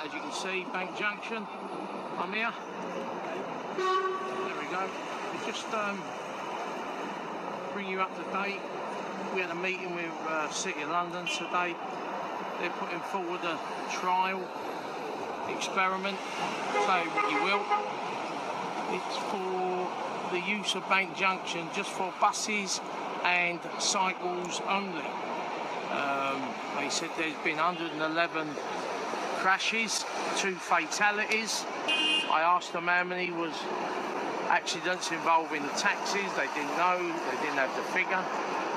Right, as you can see, Bank Junction, I'm here. There we go. Just bring you up to date. We had a meeting with City of London today. They're putting forward a trial experiment, say what you will. It's for the use of Bank Junction just for buses and cycles only. They said there's been 111 crashes, 2 fatalities. I asked them how many was accidents involving the taxis. They didn't know, they didn't have the figure.